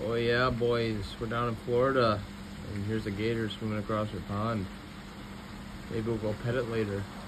Oh yeah, boys, we're down in Florida, and here's a gator swimming across our pond. Maybe we'll go pet it later.